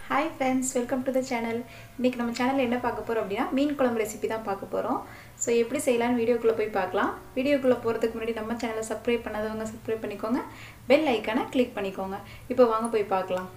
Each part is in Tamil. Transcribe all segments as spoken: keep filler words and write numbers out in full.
Hi friends, welcome to the channel. இன்னைக்கு நம்ம சேனல்ல என்ன பார்க்க போறோம் அப்படினா மீன் குழம்பு ரெசிபி தான் பார்க்க போறோம். சோ எப்படி செய்யலாம்னு வீடியோக்குள்ள போய் பார்க்கலாம். வீடியோக்குள்ள போறதுக்கு முன்னாடி நம்ம சேனலை சப்ஸ்கிரைப் பண்ணாதவங்க சப்ஸ்கிரைப் பண்ணிக்கோங்க. பெல் ஐகானை கிளிக் பண்ணிக்கோங்க. இப்போ வாங்க போய் பார்க்கலாம்.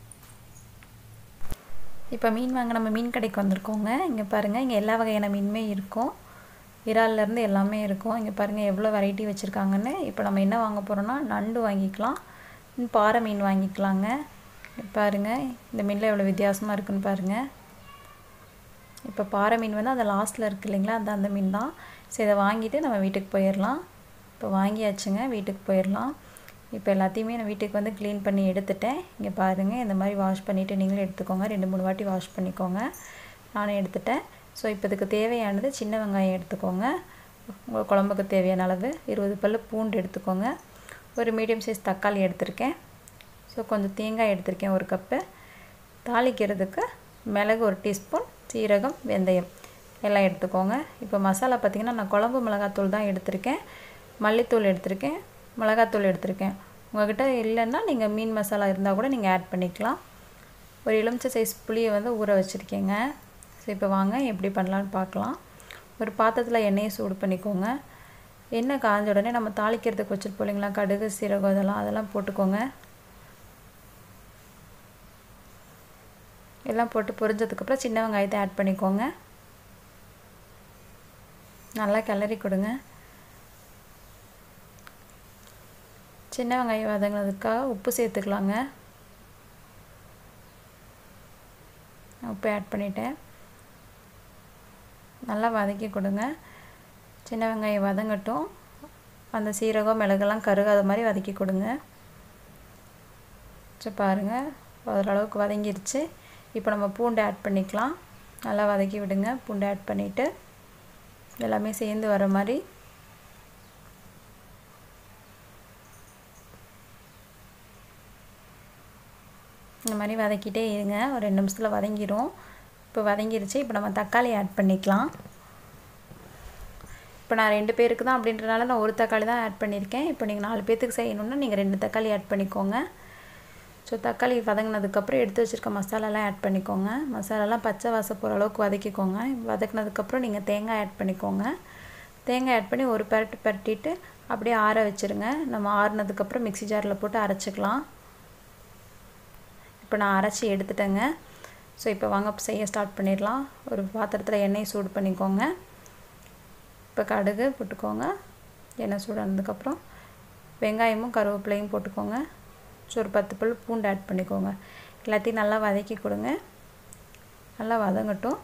இப்போ மீன் வாங்க நம்ம மீன் கடைக்கு வந்திருக்கோங்க. இங்க பாருங்க இங்க எல்லா வகையான மீனுமே இருக்கும். இறால்ல இருந்து எல்லாமே இருக்கும். இங்க பாருங்க எவ்வளவு வெரைட்டி வச்சிருக்காங்கன்னு. இப்போ நம்ம என்ன வாங்க போறோம்னா நண்டு வாங்கிக்கலாம். பாறை மீன் வாங்கிக்கலாங்க. பாருங்க இந்த மீன்ல எவ்வளவு வித்தியாசமா இருக்குன்னு பாருங்க. இப்போ பாறை மீன் வந்து அந்த லாஸ்ட்ல இருக்கு இல்லீங்களா அந்த அந்த மீன் தான். சோ இத வாங்கிட்டு நம்ம வீட்டுக்கு போயிரலாம். இப்போ வாங்கியாச்சுங்க வீட்டுக்கு போயிரலாம். இப்போ எல்லாத்தையுமே நான் வீட்டுக்கு வந்து க்ளீன் பண்ணி எடுத்துட்டேன். இங்க பாருங்க இந்த மாதிரி வாஷ் பண்ணிட்டு நீங்களே எடுத்துக்கோங்க. ரெண்டு மூணு வாட்டி வாஷ் பண்ணிக்கோங்க. நானே எடுத்துட்டேன். சோ இப்போ இதுக்கு தேவையானது சின்ன வெங்காயம் எடுத்துக்கோங்க. உங்க குழம்புக்கு தேவையான அளவு இருபது பல்லு பூண்டு எடுத்துக்கோங்க. ஒரு மீடியம் சைஸ் தக்காளி எடுத்துர்க்கேன். சோ கொஞ்சம் தேங்காய் எடுத்துர்க்கேன் ஒரு கப். தாளிக்கிறதுக்கு மிளகு ஒரு டீஸ்பூன், சீரகம், வெந்தயம் எல்லாம் எடுத்துக்கோங்க. இப்போ மசாலா பாத்தீங்கன்னா நான் குழம்பு மிளகாய் தூள் தான் எடுத்துர்க்கேன். மல்லித்தூள் எடுத்துர்க்கேன், மிளகாய் தூள் எடுத்துர்க்கேன். உங்ககிட்ட இல்லன்னா நீங்க மீன் மசாலா இருந்தா கூட நீங்க ஆட் பண்ணிக்கலாம். ஒரு எலுமிச்சை சைஸ் புளியை வந்து ஊற வச்சிருக்கேங்க. சோ இப்போ வாங்க எப்படி பண்ணலாம்னு பார்க்கலாம். ஒரு பாத்திரத்துல எண்ணெயை சூடு பண்ணிக்கோங்க. எண்ணெய் காஞ்ச உடனே நம்ம தாளிக்கிறதுக்கு வச்சிருப்போம் இல்லைங்களா கடுகு, சீரகம் இதெல்லாம் அதெல்லாம் போட்டுக்கோங்க. எல்லாம் போட்டு பொரிஞ்சதுக்கு அப்புறம் சின்ன வெங்காயத்தை ஆட் பண்ணிக்கோங்க. நல்லா கிளறி கொடுங்க. சின்ன வெங்காயம் வதங்கினதுக்காக உப்பு சேர்த்துக்கலாங்க. உப்பு ஆட் பண்ணிட்டேன். நல்லா வதக்கி கொடுங்க. சின்ன வெங்காயம் வதங்கட்டும். அந்த சீரகம் மிளகெல்லாம் கருகாத மாதிரி வதக்கி கொடுங்க. சோ பாருங்க ஓரளவுக்கு வதங்கிருச்சு. இப்போ நம்ம பூண்டு ஆட் பண்ணிக்கலாம். நல்லா வதக்கி விடுங்க. பூண்டு ஆட் பண்ணிட்டு எல்லாமே சேர்ந்து வர மாதிரி இந்த மாதிரி வதக்கிட்டே இருங்க. ஒரு ரெண்டு நிமிஷத்துல வதங்கிரும். இப்போ வதங்கிருச்சு. இப்போ நம்ம தக்காளி ஆட் பண்ணிக்கலாம். இப்போ நான் ரெண்டு பேருக்கு தான் அப்படின்றனால நான் ஒரு தக்காளி தான் ஆட் பண்ணியிருக்கேன். இப்போ நீங்கள் நாலு பேருக்கு செய்யணும்னா நீங்கள் ரெண்டு தக்காளி ஆட் பண்ணிக்கோங்க. ஸோ தக்காளி வதங்கினதுக்கப்புறம் எடுத்து வச்சுருக்க மசாலாலாம் ஆட் பண்ணிக்கோங்க. மசாலாலாம் பச்சை வாசம் போகிற அளவுக்கு வதக்கிக்கோங்க. வதக்கினதுக்கப்புறம் நீங்கள் தேங்காய் ஆட் பண்ணிக்கோங்க. தேங்காய் ஆட் பண்ணி ஒரு பரட்டு பரட்டிட்டு அப்படியே ஆற வச்சுருங்க. நம்ம ஆறுனதுக்கப்புறம் மிக்ஸி ஜாரில் போட்டு அரைச்சிக்கலாம். இப்போ நான் அரைச்சி எடுத்துட்டேங்க. ஸோ இப்போ வாங்க செய்ய ஸ்டார்ட் பண்ணிடலாம். ஒரு பாத்திரத்தில் எண்ணெய் சூடு பண்ணிக்கோங்க. இப்போ கடுகு போட்டுக்கோங்க. எண்ணெய் சூடானதுக்கப்புறம் வெங்காயமும் கருவேப்பிலையும் போட்டுக்கோங்க. ஸோ ஒரு பத்து பல் பூண்டு ஆட் பண்ணிக்கோங்க. எல்லாத்தையும் நல்லா வதக்கி கொடுங்க. நல்லா வதங்கட்டும்.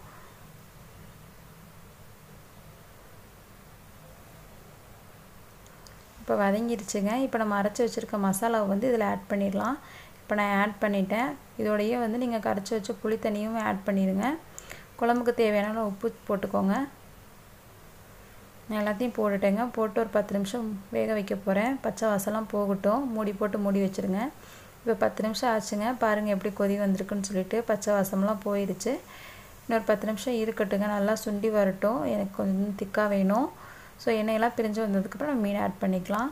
இப்போ வதங்கிருச்சுங்க. இப்போ நம்ம அரைச்சி வச்சுருக்க மசாலாவை வந்து இதில் ஆட் பண்ணிடலாம். இப்போ நான் ஆட் பண்ணிட்டேன். இதோடையே வந்து நீங்கள் கரைச்சி வச்ச புளி தண்ணியும் ஆட் பண்ணிடுங்க. குழம்புக்கு தேவையான உப்பு போட்டுக்கோங்க. நான் எல்லாத்தையும் போட்டுட்டேங்க. போட்டு ஒரு பத்து நிமிஷம் வேக வைக்க போகிறேன். பச்சை வாசம்லாம் போகட்டும். மூடி போட்டு மூடி வச்சுருங்க. இப்போ பத்து நிமிஷம் ஆச்சுங்க. பாருங்கள் எப்படி கொதி வந்திருக்குன்னு சொல்லிட்டு பச்சை வாசம்லாம் போயிடுச்சு. இன்னொரு பத்து நிமிஷம் இருக்கட்டுங்க. நல்லா சுண்டி வரட்டும். எனக்கு கொஞ்சம் திக்காக வேணும். ஸோ எண்ணெயெல்லாம் பிரிஞ்சு வந்ததுக்கப்புறம் நம்ம மீன் ஆட் பண்ணிக்கலாம்.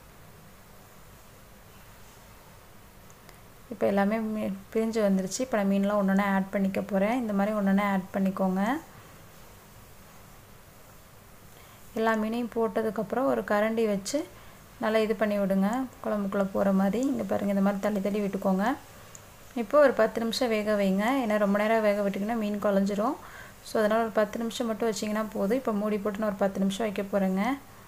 இப்போ எல்லாமே பிரிஞ்சு வந்துருச்சு. இப்போ நான் மீன்லாம் ஒன்று ஒன்றா ஆட் பண்ணிக்க போகிறேன். இந்த மாதிரி ஒன்று ஒன்றா ஆட் பண்ணிக்கோங்க. எல்லா மீனையும் போட்டதுக்கப்புறம் ஒரு கரண்டி வச்சு நல்லா இது பண்ணி விடுங்க. குழம்புக்குள்ளே போகிற மாதிரி. இங்கே பாருங்கள் இந்த மாதிரி தள்ளி தள்ளி விட்டுக்கோங்க. இப்போ ஒரு பத்து நிமிஷம் வேக வைங்க. ஏன்னா ரொம்ப நேரம் வேக விட்டிங்கன்னா மீன் குழஞ்சிரும். ஸோ அதனால் ஒரு பத்து நிமிஷம் மட்டும் வச்சிங்கன்னா போதும். இப்போ மூடி போட்டு நான் ஒரு பத்து நிமிஷம் வைக்க போகிறேங்க.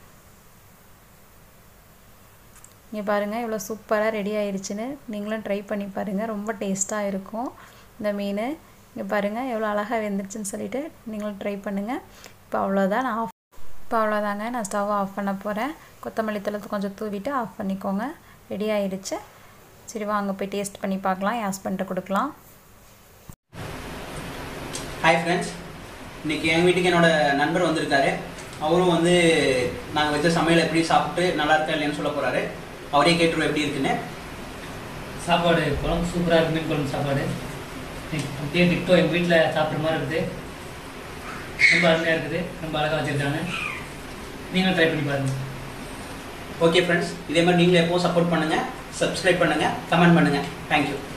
இங்கே பாருங்கள் இவ்வளோ சூப்பராக ரெடி ஆயிடுச்சுன்னு. நீங்களும் ட்ரை பண்ணி பாருங்கள். ரொம்ப டேஸ்ட்டாக இருக்கும் இந்த மீன். இங்கே பாருங்கள் எவ்வளோ அழகாக வெந்துருச்சுன்னு சொல்லிட்டு நீங்களும் ட்ரை பண்ணுங்கள். இப்போ அவ்வளோதான். நான் ஆஃப் இப்போ அவ்வளோதாங்க. நான் ஸ்டவ் ஆஃப் பண்ண போகிறேன். கொத்தமல்லி தழை கொஞ்சம் தூவிட்டு ஆஃப் பண்ணிக்கோங்க. ரெடி ஆயிடுச்சு. சரி வாங்க போய் டேஸ்ட் பண்ணி பார்க்கலாம். என் ஹஸ்பண்ட்டை கொடுக்கலாம். ஹாய் ஃப்ரெண்ட்ஸ், இன்றைக்கி எங்கள் வீட்டுக்கு என்னோட நண்பர் வந்திருக்காரு. அவரும் வந்து நாங்கள் வச்ச சமையல் எப்படி சாப்பிட்டு நல்லா இருக்கா இல்லைன்னு சொல்ல போகிறாரு. அவரே கேட்டுருவோம் எப்படி இருக்குன்னு. சாப்பாடு குழம்பு சூப்பராக இருக்குது. மீன் குழம்பு சாப்பாடு அப்படியே டிக்டோ எங்கள் வீட்டில் சாப்பிட்ற மாதிரி இருக்குது. ரொம்ப அருமையாக இருக்குது. ரொம்ப அழகாக வச்சுருக்காங்க. நீங்களும் ட்ரை பண்ணி பாருங்கள். ஓகே ஃப்ரெண்ட்ஸ், இதே மாதிரி நீங்களும் எப்போவும் சப்போர்ட் பண்ணுங்கள், சப்ஸ்கிரைப் பண்ணுங்கள், கமெண்ட் பண்ணுங்கள். தேங்க்யூ.